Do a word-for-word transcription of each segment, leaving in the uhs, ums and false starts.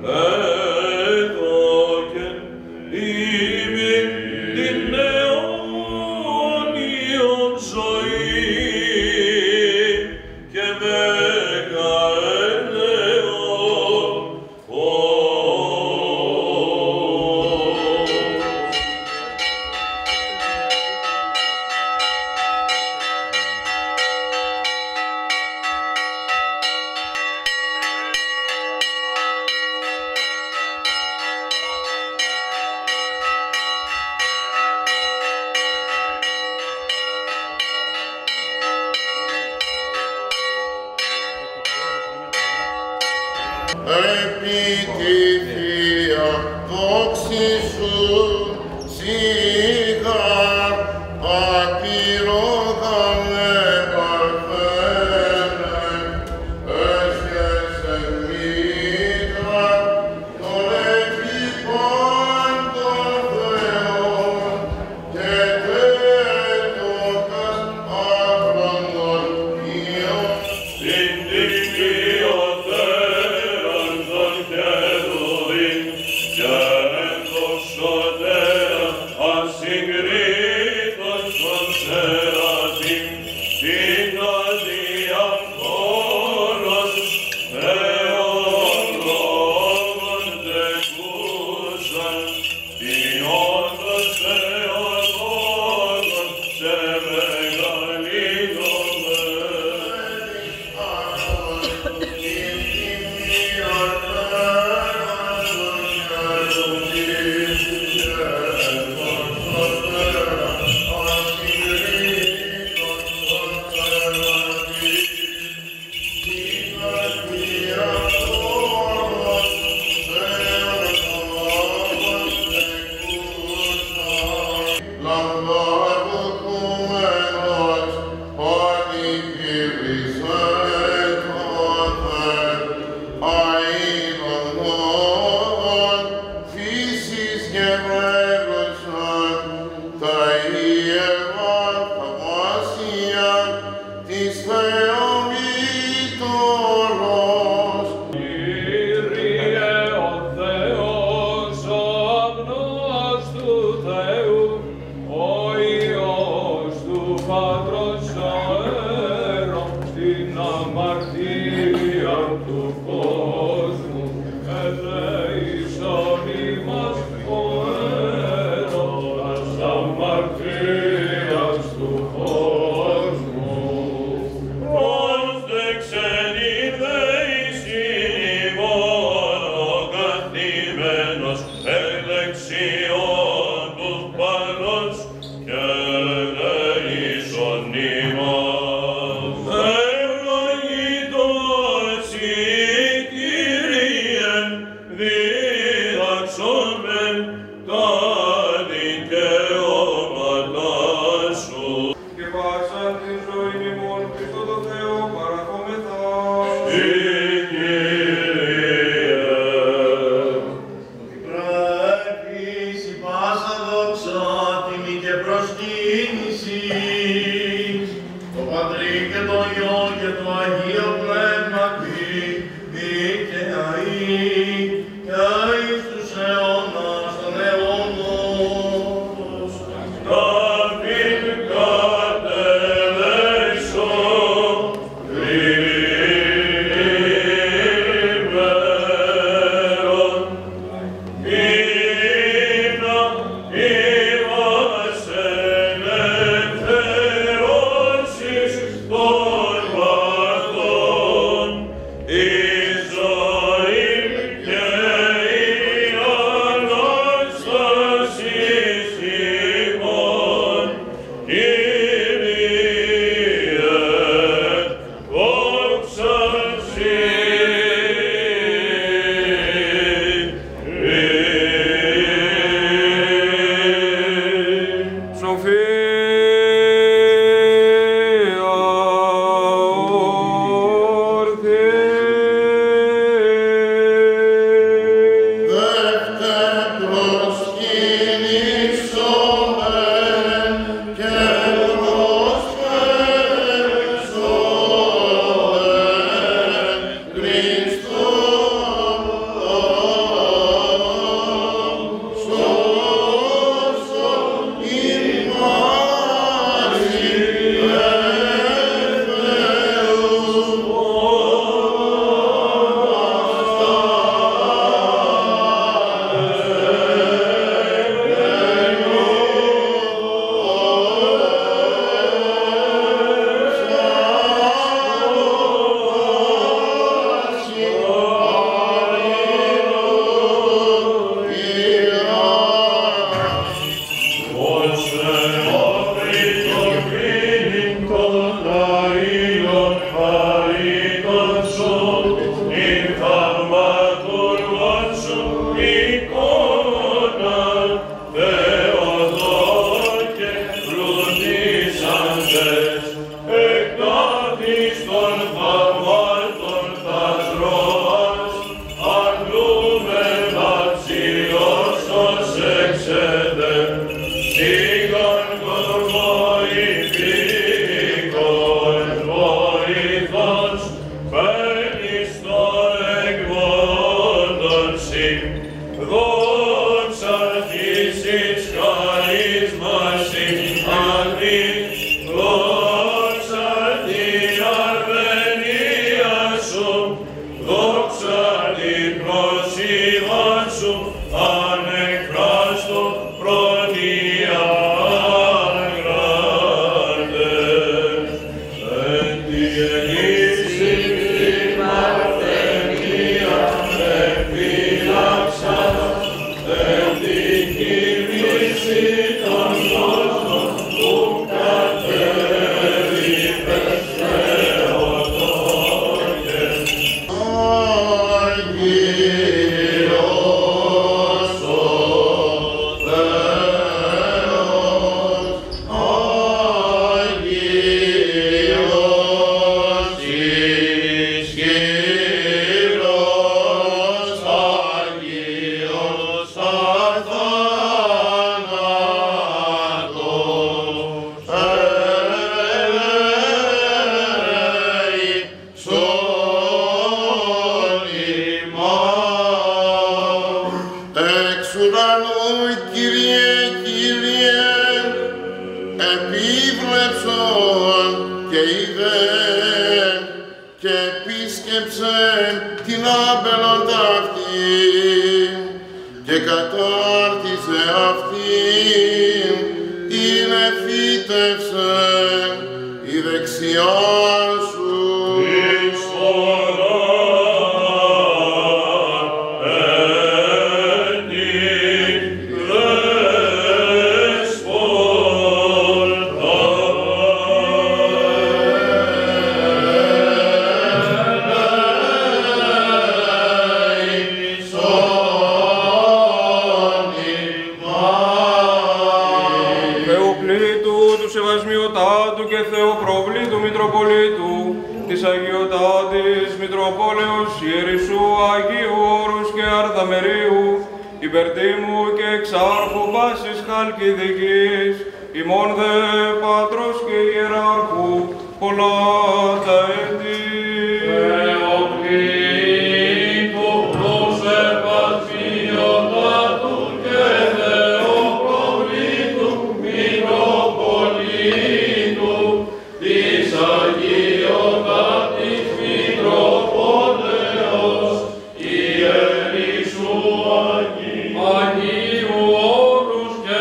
Επί τη Θεία δόξη σου σιγά απειρόδαμε παρθένε έσχεσαι μήτρα των επίπων των Θεών και τέτοκας άχρονων Υιών Την τιμίο θέραν των χερουβίμ και ενδοξωτέρα ασυγκρίτως των σεραφείμ την αδιαφόρος Θεολόγων τεκούσαν ποιόντος Θεολόγων σε μεγαλύνομαι. πάση, δόξα της εις χαρίσμαση, αγνή, δόξα την αρμενία σου, δόξα την προσήμα σου, ανεκφράστο προνοία γράντε. Εν τη γεννήση την παρθενία επίλαξα, εν τη κοιμήση των κόσμων που κατέβηκες Θεοτόκε. Άγιος ο Θεός, Άγιος ισχυρός, Άγιος αθάνατος, ελέησον ημάς. Εξ ουρανού, Κύριε, Κύριε, επίβλεψον και είδε και επίσκεψε την άμπελον ταύτην και κατάρτισε αυτήν, είναι φύτευσε η δεξιά σου. Εις φοράν ένι δεσπότα. Θεοκλήτου του Σεβασμιωτάτου και Θεοπροβλήτου Μητροπολίτου της Αγιωτάτης Μητροπόλεως Ιερισσού Αγίου Όρους και Αρδαμερίου, υπερτίμου και εξάρχου πάσης Χαλκιδικής, ημών δε Πατρός και Ιεράρχου, πολλά τα έτη. Θεοκλήτου του Σεβασμιωτάτου και Θεοπροβλήτου Μητροπολίτου της Αγιωτάτης Μητροπόλεως Ιερισσού Αγίου Όρους και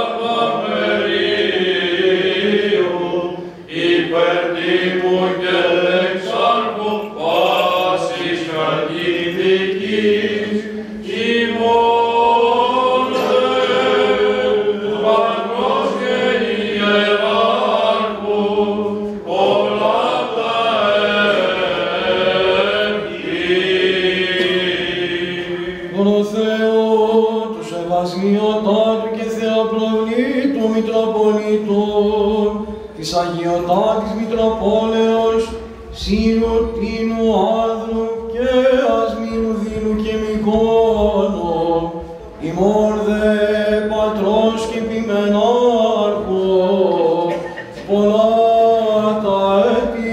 Αρδαμερίου, υπερτίμου και εξάρχου πάσης Χαλκιδικής, ημών δε Πατρός και Ιεράρχου, πολλά τα έτη. Τον Θεό του Σεβασμιωτάτου και Θεοπροβλήτου Μητροπολίτων της Αγιωτάτης Μητροπόλεως Σύρου, Τίνου, Άνδρου και Ασμήνου, Δίνου και Μικόνου, ημών δε Πατρός και Ποιμενάρχου, πολλά τα έτη.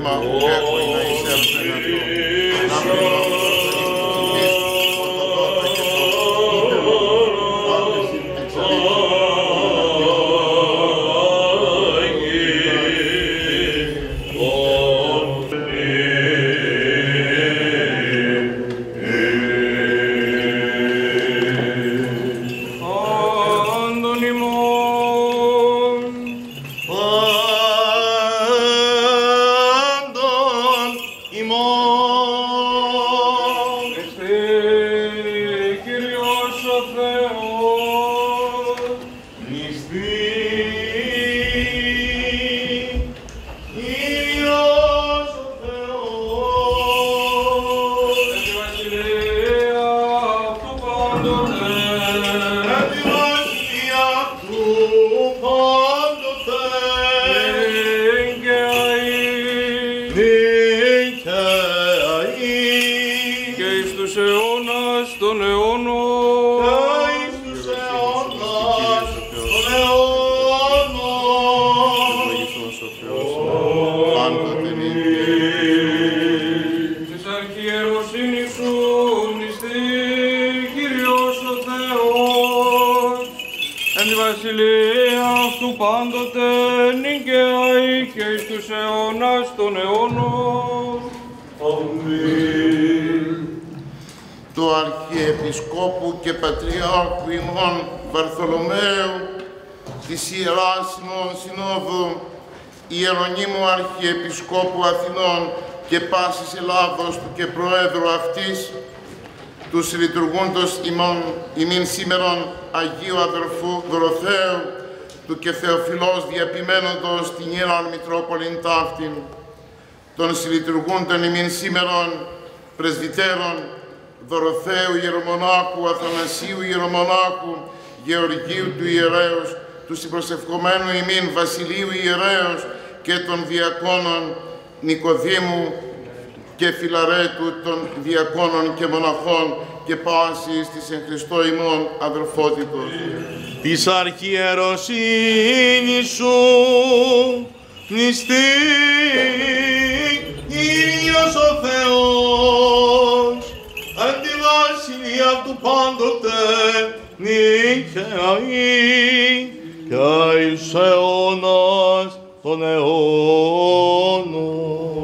πνεύμα που έχω να εισέλθουν αυτό. Να πληρώνω το θελήσεις ορθοδότα και το ήθελο πάντες εξελίξεις. Του Αρχιεπισκόπου και Πατριάρχου ημών Βαρθολομαίου της Ιεράς ημών Συνόδου, Ιερονύμου Αρχιεπισκόπου Αθηνών και πάσης Ελλάδος του και Προέδρου αυτής, τους λειτουργούντος ημών ημίν σήμερον Αγίου Αδερφού Δωροθέου, του και Θεοφιλός διαπημένοντος την Ιεράν Μητρόπολην ταύτην, των συλλειτουργούντων ημίν σήμερον Πρεσβυτέρων Δωροθέου Ιερομονάχου, Αθανασίου Ιερομονάχου, Γεωργίου του Ιερέως, του συμπροσευχομένου ημίν Βασιλείου Ιερέως και των διακόνων Νικοδήμου και Φιλαρέτου των διακόνων και μοναχών και πάσης της εν Χριστώ ημών αδερφότητος. Της αρχιεροσύνης σου νηστεί Κύριος ο Θεός, εν τη βασιλεία του πάντοτε νικαιαή και εις αιώνας των αιώνων.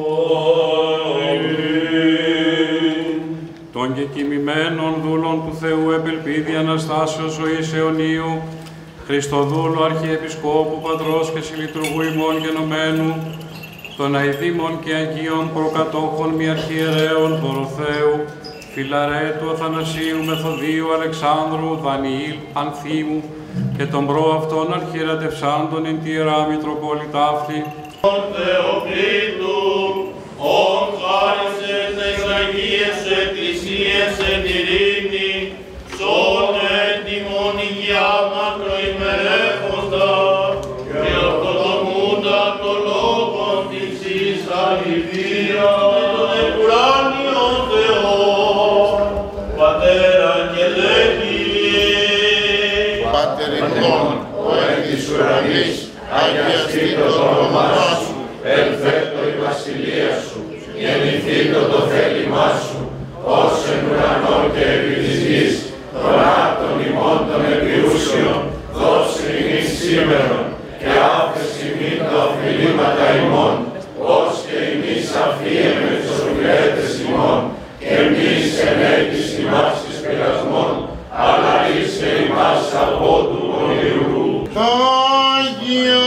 Των και κοιμημένων δούλων του Θεού επελπίδη Αναστάσεως ζωής αιωνίου, Χριστοδούλου Αρχιεπισκόπου Πατρός και Συλλειτουργού ημών γενομένου, των αηδήμων και αγίων προκατόχων μη αρχιερέων Δωροθέου, Φιλαρέτου, Αθανασίου, Μεθοδίου, Αλεξάνδρου, Δανιήλ, Ανθίμου και των προαυτών αρχιερατευσάντων εν τη Ιερά Μητροπόλη ταύτη. Ο Θεοκλήτου, ο χάρισες τες Αγίες σου Εκκλησίες εν ειρήνη, σών έτοιμον υγειά μακροημερεύοντα και ορθοδομούντα το λόγον της εις αληθεία με τον εκουράνιον Θεόν, Πατέρα και λέγει. Πάτερ ημών, ο εν της ουρανής, αγιαστήτω το όνομά σου, ελθέτω η βασιλεία σου, γεννηθήτω το θέλημά σου, ως εν ουρανό και επί της γης, των άρτων ημών των επιούσιων, δώσε ημίν σήμερον, και άφεση ημίν τα οφειλήματα ημών, ως και εμείς αφίεμε τους οφειλέτες ημών, και εμείς ενέκεις ημάς εις πειρασμών, αλλά είσαι ημάς από του πονηρού. Άγια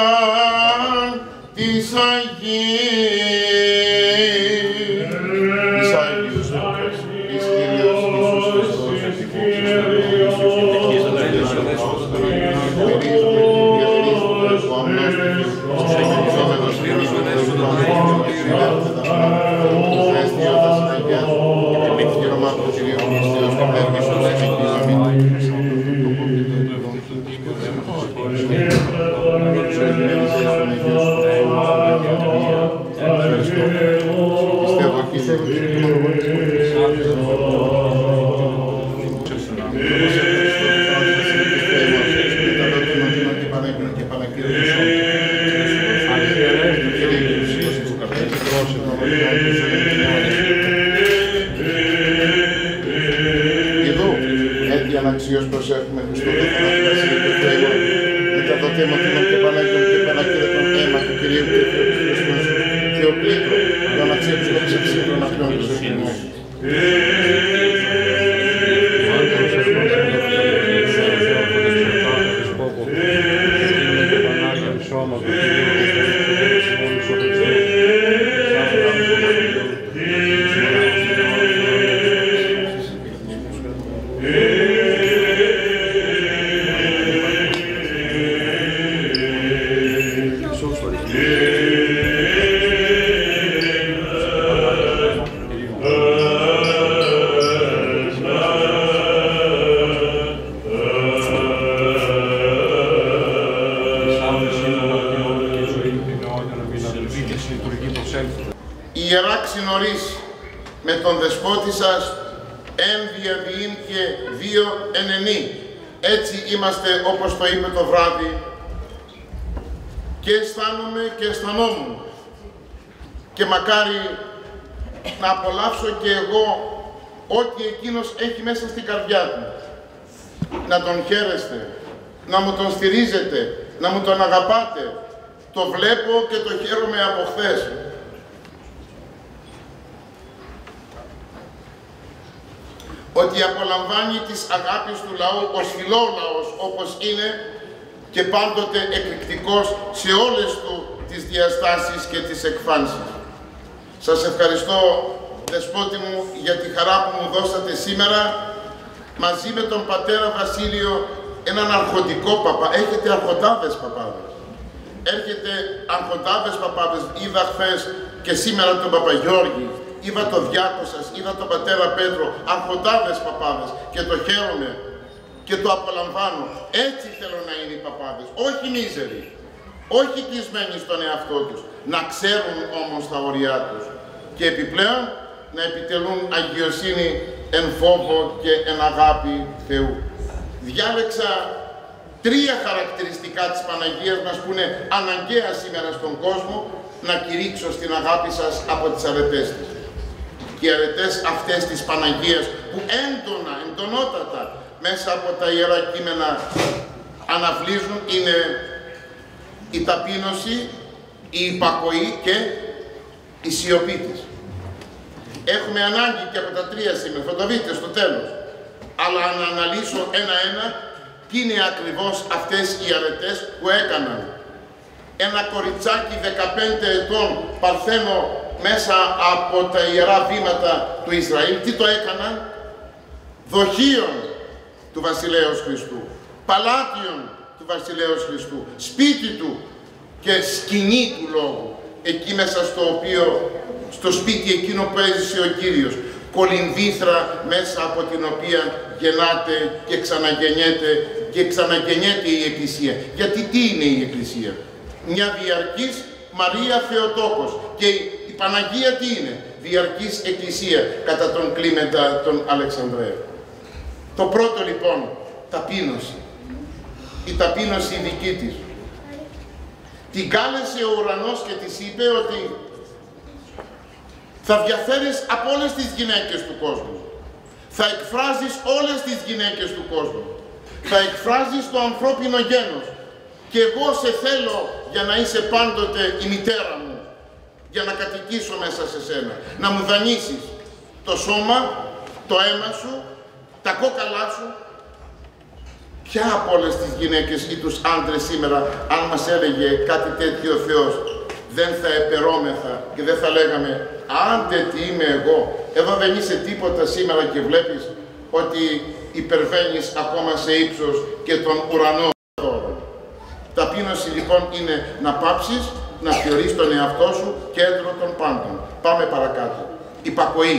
της Αγίας, της Άγιους, της Κύριος Ιησούς Χριστός, προσέχουμε Χριστό το Παναγιώτη και Θεό. Μεταδοτέμο τίμων και Παναγιών και Πανακύρετον αίμα του Κυρίου και Θεού Χριστού Θεοπλήτρο, το αναξίψου και ψηφίσεων αυτών του ζωγενού. Ιερά ξινωρείς με τον δεσπότη σας εν διαβιήν και δύο ενενή. Έτσι είμαστε όπως το είπε το βράδυ και αισθάνομαι και αισθανόμουν και μακάρι να απολαύσω και εγώ ό,τι εκείνος έχει μέσα στην καρδιά του. Να τον χαίρεστε, να μου τον στηρίζετε, να μου τον αγαπάτε. Το βλέπω και το χαίρομαι από χθες. Ότι απολαμβάνει της αγάπης του λαού ο σφυλόλαος όπως είναι και πάντοτε εκρηκτικός σε όλες του τις διαστάσεις και τις εκφάνσεις. Σας ευχαριστώ, Δεσπότη μου, για τη χαρά που μου δώσατε σήμερα μαζί με τον πατέρα Βασίλειο, έναν αρχοντικό παπά. Έχετε αρχοντάδες παπάδες. Έρχεται αρχοντάδες παπάδες. Είδα χθες και σήμερα τον Παπαγιώργη. Είδα το διάκο σας, είδα τον πατέρα Πέτρο, αρχοντάδες παπάδες και το χαίρομαι και το απολαμβάνω. Έτσι θέλω να είναι οι παπάδες, όχι μίζεροι, όχι κλεισμένοι στον εαυτό τους, να ξέρουν όμως τα όρια τους και επιπλέον να επιτελούν αγιοσύνη εν φόβο και εν αγάπη Θεού. Διάλεξα τρία χαρακτηριστικά της Παναγίας μας που είναι αναγκαία σήμερα στον κόσμο να κηρύξω στην αγάπη σας από τις αρετές της. Και οι αρετές αυτές της Παναγίας που έντονα, εντονότατα μέσα από τα Ιερά Κείμενα αναβλύζουν είναι η ταπείνωση, η υπακοή και η σιωπή της. Έχουμε ανάγκη και από τα τρία σήμερα, θα το δείτε στο τέλος. Αλλά να αναλύσω ένα-ένα τι είναι ακριβώς αυτές οι αρετές που έκαναν. Ένα κοριτσάκι δεκαπέντε ετών παρθένο μέσα από τα Ιερά Βήματα του Ισραήλ, τι το έκαναν? Δοχείων του Βασιλέως Χριστού, παλάτιον του Βασιλέως Χριστού, σπίτι του και σκηνή του Λόγου, εκεί μέσα στο οποίο, στο σπίτι εκείνο που έζησε ο Κύριος, κολυμβήθρα μέσα από την οποία γεννάται και ξαναγεννιέται και ξαναγεννιέται η Εκκλησία. Γιατί τι είναι η Εκκλησία? Μια διαρκής Μαρία Θεοτόκος. Και η Παναγία τι είναι? Διαρκής Εκκλησία κατά τον Κλίμεντα τον Αλεξανδρέα. Το πρώτο λοιπόν, ταπείνωση. Η ταπείνωση δική της. Την κάλεσε ο ουρανός και της είπε ότι θα διαφέρεις από όλες τις γυναίκες του κόσμου. Θα εκφράζεις όλες τις γυναίκες του κόσμου. Θα εκφράζεις το ανθρώπινο γένος. Και εγώ σε θέλω για να είσαι πάντοτε η μητέρα μου. Για να κατοικήσω μέσα σε σένα. Να μου δανείσεις το σώμα, το αίμα σου, τα κόκαλά σου. Ποια από όλες τις γυναίκες ή τους άντρες σήμερα, αν μας έλεγε κάτι τέτοιο ο Θεός, δεν θα επερώμεθα και δεν θα λέγαμε άντε τι είμαι εγώ. Εδώ δεν είσαι τίποτα σήμερα και βλέπεις ότι υπερβαίνεις ακόμα σε ύψος και τον ουρανό. Ταπείνωση λοιπόν είναι να πάψεις να θεωρείς τον εαυτό σου κέντρο των πάντων. Πάμε παρακάτω. Υπακοή.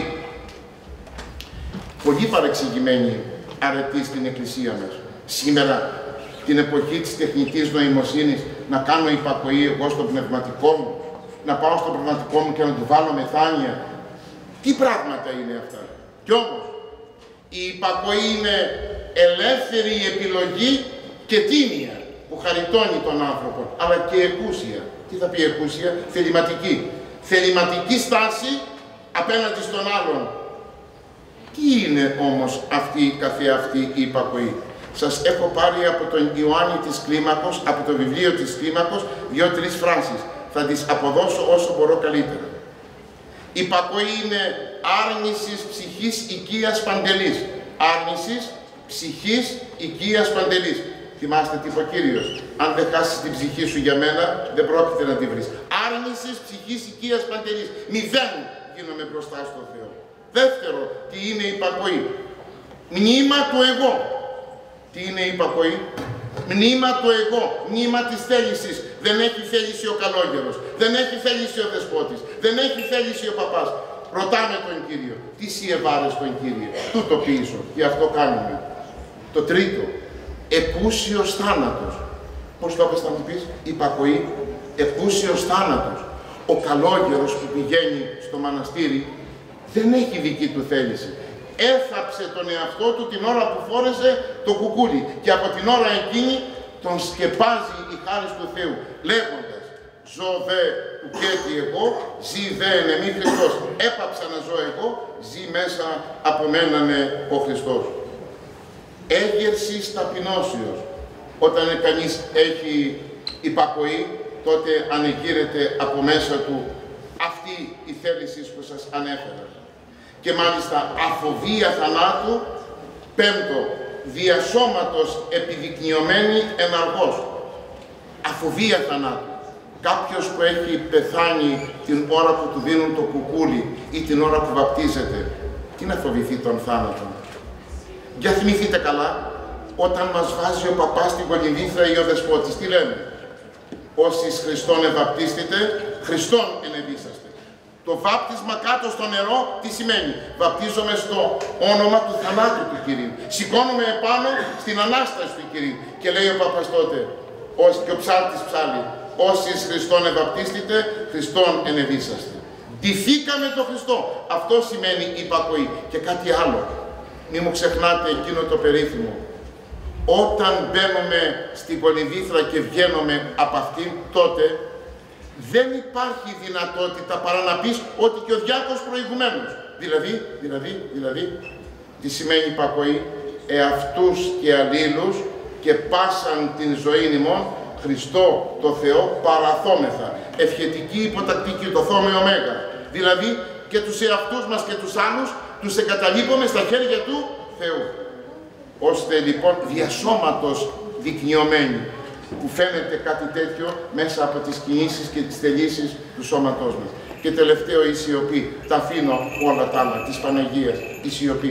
Πολύ παρεξηγημένη αρετή στην Εκκλησία μας. Σήμερα, την εποχή της τεχνητής νοημοσύνης, να κάνω υπακοή εγώ στο πνευματικό μου, να πάω στο πνευματικό μου και να του βάλω μεθάνια. Τι πράγματα είναι αυτά? Κι όμως, η υπακοή είναι ελεύθερη επιλογή και τίμια που χαριτώνει τον άνθρωπο, αλλά και εκούσια. Τι θα πει εκούσια? Θεληματική. Θεληματική στάση απέναντι στον άλλον. Τι είναι όμως αυτή καθεαυτή η υπακοή? σας έχω πάρει από τον Ιωάννη της Κλίμακος, από το βιβλίο της Κλίμακος, δύο-τρεις φράσεις. Θα τις αποδώσω όσο μπορώ καλύτερα. Υπακοή είναι άρνησης ψυχής οικίας παντελής. Άρνησης ψυχής οικίας παντελής. Θυμάστε τι είπε ο Κύριος. Αν δεν χάσεις την ψυχή σου για μένα, δεν πρόκειται να τη βρεις. Άρνησης ψυχής οικίας παντελής. Μηδέν γίνομαι μπροστά στο Θεό. Δεύτερο, τι είναι υπακοή. Μνήμα του εγώ. Τι είναι υπακοή. Μνήμα του εγώ. Μνήμα της θέλησης. Δεν έχει θέληση ο καλόγερος. Δεν έχει θέληση ο δεσπότης. Δεν έχει θέληση ο παπάς. Ρωτάμε τον Κύριο. Τι σιεβάρες τον Κύριο. Τούτο πίσω. Και αυτό κάνουμε. Το τρίτο. Εκούσιος θάνατος. Πώς το έπες να μου πεις. Υπακοή. Εκούσιος θάνατος. Ο καλόγερος που πηγαίνει στο μοναστήρι δεν έχει δική του θέληση. Έθαψε τον εαυτό του την ώρα που φόρεσε το κουκούλι και από την ώρα εκείνη τον σκεπάζει η χάρις του Θεού, λέγοντας «Ζω δε ουκέτι εγώ, ζει δε εν εμεί Χριστός». Έπαψα να ζω εγώ, ζει μέσα από μένανε ο Χριστός. Έγερσης ταπεινώσεως. Όταν κανείς έχει υπακοή, τότε ανεγείρεται από μέσα του αυτή η θέληση που σας ανέφερα. Και μάλιστα αφοβία θανάτου, πέμπτο, διασώματος επιδεικνυωμένη εναργός. Αφοβία θανάτου. Κάποιος που έχει πεθάνει την ώρα που του δίνουν το κουκούλι ή την ώρα που βαπτίζεται, τι να φοβηθεί τον θάνατο. Για θυμηθείτε καλά, όταν μας βάζει ο παπάς στην κολυμβήθρα ή ο δεσπότης, τι λέμε. Όσοι Χριστόν ευαπτίστητε, Χριστόν ενεδίσαστε. Το βάπτισμα κάτω στο νερό, τι σημαίνει. Βαπτίζομαι στο όνομα του θανάτου του Κυρίου. Σηκώνομαι επάνω στην Ανάσταση του Κυρίου. Και λέει ο παπάς τότε, και ο ψάλτης ψάλλει, όσοι Χριστόν ευαπτίστητε, Χριστόν ενεδίσαστε. Ντυθήκαμε τον Χριστό. Αυτό σημαίνει υπακοή. Και κάτι άλλο. Μη μου ξεχνάτε εκείνο το περίφημο. Όταν μπαίνουμε στην κολυμβήθρα και βγαίνουμε από αυτήν, τότε δεν υπάρχει δυνατότητα παρά να πεις ότι και ο διάκος προηγουμένως. Δηλαδή, δηλαδή, δηλαδή, τι σημαίνει υπακοή. Εαυτούς και αλλήλους και πάσαν την ζωή ημών Χριστό το Θεό παραθόμεθα. Ευχετική υποτακτική το θόμε ωμέγα. Δηλαδή και τους εαυτούς μας και τους άλλους τους εγκαταλείπουμε στα χέρια του Θεού. Ώστε λοιπόν διασώματος δεικνυωμένοι, που φαίνεται κάτι τέτοιο μέσα από τις κινήσεις και τις θελήσεις του σώματός μας. Και τελευταίο η σιωπή. Τα αφήνω όλα τα άλλα της Παναγίας, η σιωπή.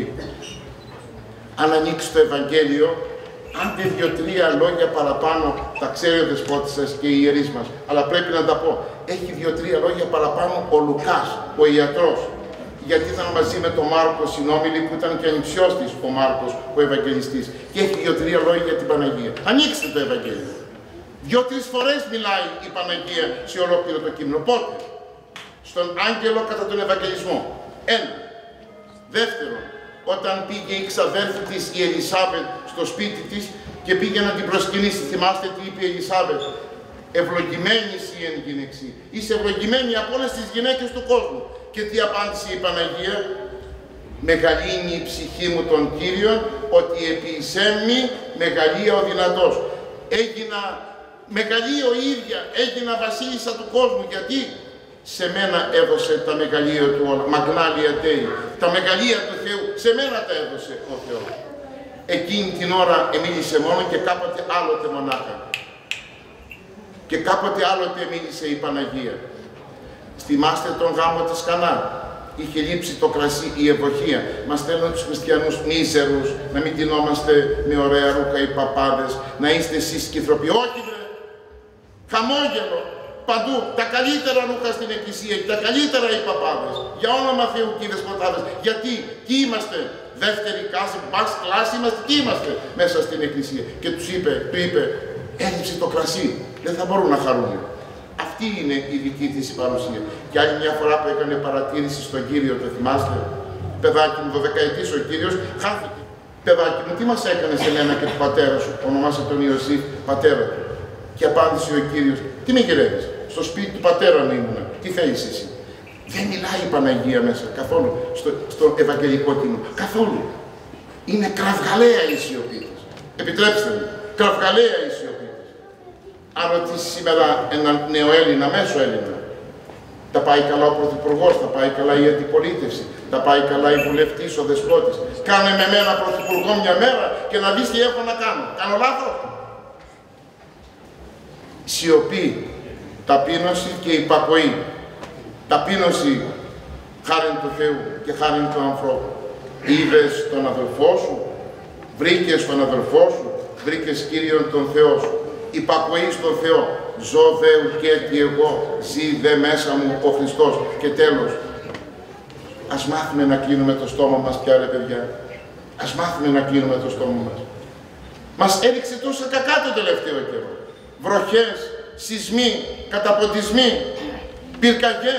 Αν ανοίξει το Ευαγγέλιο, άντε δύο-τρία λόγια παραπάνω, τα ξέρει ο δεσπότης σας και οι ιερείς μας, αλλά πρέπει να τα πω. Έχει δύο-τρία λόγια παραπάνω ο Λουκάς, ο ιατρός. Γιατί ήταν μαζί με τον Μάρκο συνόμιλοι που ήταν και ανιψιός της ο Μάρκος, ο Ευαγγελιστής. Και έχει δύο-τρία λόγια για την Παναγία. Ανοίξτε το Ευαγγέλιο. Δύο-τρεις φορές μιλάει η Παναγία σε ολόκληρο το κείμενο. Πότε? Στον άγγελο κατά τον Ευαγγελισμό. Ένα. Δεύτερον, όταν πήγε η ξαδέρφη της η Ελισάβετ στο σπίτι της και πήγε να την προσκυνήσει. Θυμάστε τι είπε η Ελισάβετ. Ευλογημένη η εν γυναίξη. Είσαι ευλογημένη από όλες τις γυναίκες του κόσμου. Και τι απάντησε η Παναγία. Μεγαλύνει η ψυχή μου τον Κύριον, ότι επί εισέμνη μεγαλεία ο δυνατός. Έγινα μεγαλείο η ίδια, έγινα βασίλισσα του κόσμου. Γιατί σε μένα έδωσε τα μεγαλεία του όλα. Μαγνάλια Δέη. Τα μεγαλεία του Θεού, σε μένα τα έδωσε ο Θεός. Εκείνη την ώρα εμίλησε μόνο και κάποτε άλλοτε μονάχα. Και κάποτε άλλοτε μίλησε η Παναγία. Θυμάστε τον γάμο της Κανά. Είχε λείψει το κρασί, η ευωχία. Μας στέλνουν τους χριστιανούς μίζερους, να μην ντυνόμαστε με ωραία ρούχα οι παπάδες, να είστε εσείς σκυθροποί. Όχι βρε! Χαμόγελο! Παντού! Τα καλύτερα ρούχα στην εκκλησία, τα καλύτερα οι παπάδες. Για όνομα Θεού και οι δεσποτάδες. Γιατί, τι είμαστε, δεύτερη κάση, μπας κλάση είμαστε, τι είμαστε μέσα στην εκκλησία. Και τους είπε, του είπε, έλειψε το κρασί, δεν θα μπορούν να χαρούν. Αυτή είναι η δική της παρουσία. Και άλλη μια φορά που έκανε παρατήρηση στον Κύριο, το θυμάστε, παιδάκι μου, δωδεκαετής ο Κύριος, χάθηκε. Παιδάκι μου, τι μας έκανες εμένα και του πατέρα σου, ονομάσε τον Ιωσήφ, πατέρα του. Και απάντησε ο Κύριος, τι με γυρεύεις, στο σπίτι του πατέρα μου ήμουνα, τι θέλεις εσύ. Δεν μιλάει η Παναγία μέσα, καθόλου, στο, στο Ευαγγελικό κείμενο, καθόλου. Είναι κραυγαλαία η σιωπή της. Επιτρέψτε μου, κραυγαλαία η σιωπή της. Αν ρωτήσει σήμερα έναν νεοέλληνα, μέσο Έλληνα, τα πάει καλά ο Πρωθυπουργός, τα πάει καλά η αντιπολίτευση, τα πάει καλά η βουλευτής, ο δεσπότης. Κάνε με μένα Πρωθυπουργό μια μέρα και να δεις τι έχω να κάνω. Κάνω λάθος? Σιωπή, ταπείνωση και υπακοή. Ταπείνωση χάριν του Θεού και χάριν του ανθρώπου. Είδες τον αδελφό σου, βρήκες τον αδελφό σου, βρήκες Κύριον τον Θεό σου. Υπακοή στον Θεό. Ζω δε ουκέτι εγώ, ζει δε μέσα μου ο Χριστός. Και τέλος, ας μάθουμε να κλείνουμε το στόμα μας πια, ρε παιδιά. Ας μάθουμε να κλείνουμε το στόμα μας. Μας έριξε τόσα κακά το τελευταίο καιρό. Βροχές, σεισμοί, καταποντισμοί, πυρκαγιές.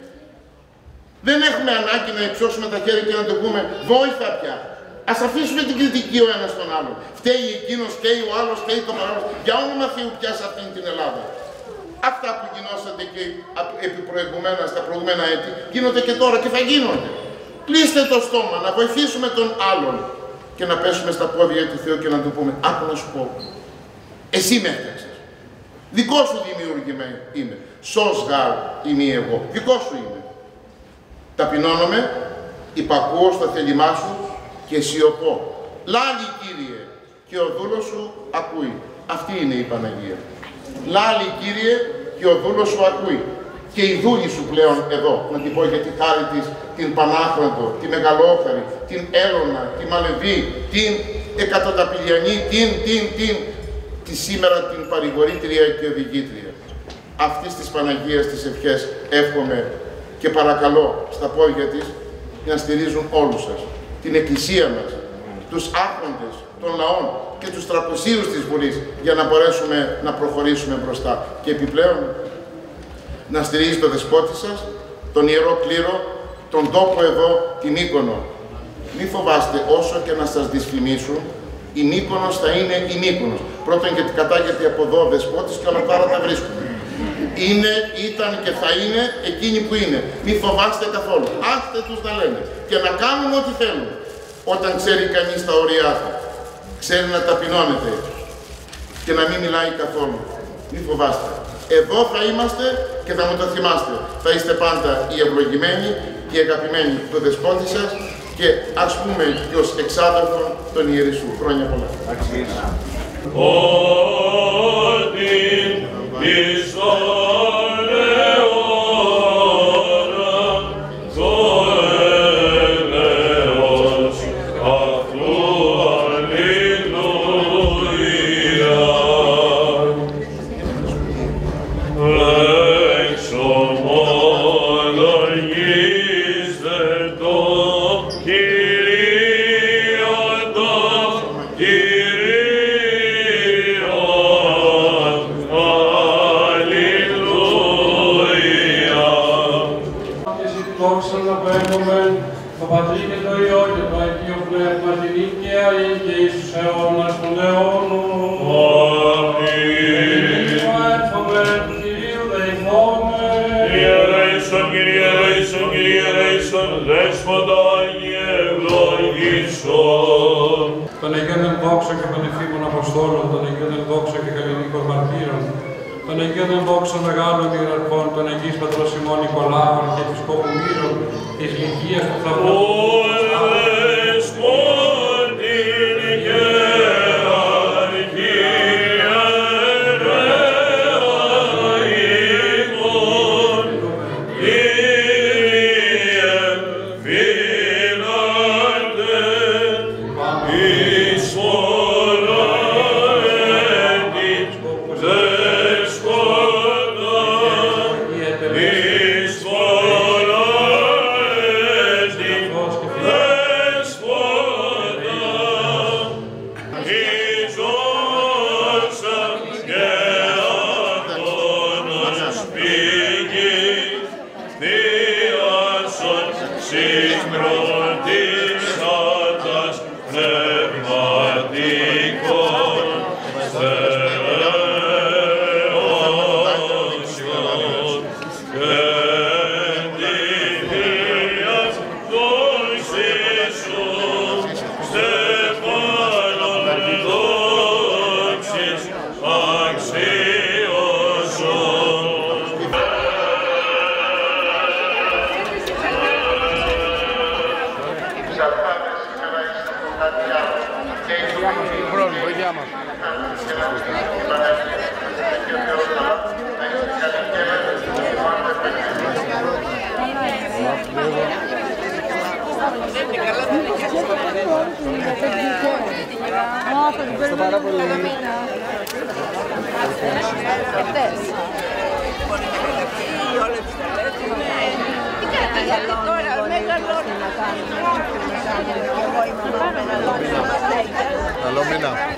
Δεν έχουμε ανάγκη να υψώσουμε τα χέρια και να το πούμε «Βόηθα πια». Ας αφήσουμε την κριτική ο ένας τον άλλον. Φταίει εκείνος, φταίει ο άλλος, φταίει το παρόν. Για όνομα Θεού πια σε αυτήν την Ελλάδα. Αυτά που γινώσατε και επί προηγουμένα, στα προηγούμενα έτη, γίνονται και τώρα και θα γίνονται. Κλείστε το στόμα, να βοηθήσουμε τον άλλον και να πέσουμε στα πόδια του Θεού και να του πούμε «Άκου να σου πω, εσύ με έφτιαξες. Δικό σου δημιούργημα είμαι. Σως γάρ είμαι εγώ. Δικό σου είμαι. Ταπεινώνομαι, υπακούω στο θέλημά σου και σιωπώ. Λάλη, Κύριε, και ο δούλος σου ακούει». Αυτή είναι η Παναγία. Λάλη, Κύριε, και ο δούλος σου ακούει. Και η δούλη σου πλέον εδώ, να την πω για τη χάρη της, την Πανάχροντο, τη Μεγαλόχαρη, την Έλωνα, τη Μαλεβή, την Εκατοταπηλιανή, την, την, την, τη σήμερα την παρηγορήτρια και οδηγήτρια. Αυτής της Παναγίας τις ευχές εύχομαι και παρακαλώ στα πόδια της να στηρίζουν όλους σας, την Εκκλησία μας, τους άρχοντες των λαών και τους τραποσίους της Βουλής, για να μπορέσουμε να προχωρήσουμε μπροστά. Και επιπλέον να στηρίζει το δεσπότη σας, τον Ιερό Κλήρο, τον τόπο εδώ, την Μύκονο. Μη φοβάστε, όσο και να σας δυσφημίσουν, η Μύκονος θα είναι η Μύκονος. Πρώτον γιατί κατάγεται από εδώ ο δεσπότης και όλα τα άλλα τα βρίσκουμε. Είναι, ήταν και θα είναι εκείνοι που είναι. Μη φοβάστε καθόλου. Άστε τους να λένε και να κάνουν ό,τι θέλουν. Όταν ξέρει κανείς τα όρια του, ξέρει να ταπεινώνεται και να μην μιλάει καθόλου. Μη φοβάστε. Εδώ θα είμαστε και θα μου το θυμάστε. Θα είστε πάντα οι ευλογημένοι και οι αγαπημένοι του δεσπότη σας και ας πούμε και ως εξάδελφον τον Ιερισσού. Χρόνια πολλά. Των Αγίων Ενδόξων και των Εφήμων Αποστόλων, των Αγίων Ενδόξων και Καλλινικών Μαρτύρων, των Αγίων Ενδόξων Μεγάλων Ιεραρχών, των Αγίης Πατρός ημών Νικολάου, Αρχιεπισκόπου Μύρων, της Λυκίας του Θαυματού. Stefano, Παναγία μας. Ευχαριστώ πάρα πολύ. Καλό μήνα.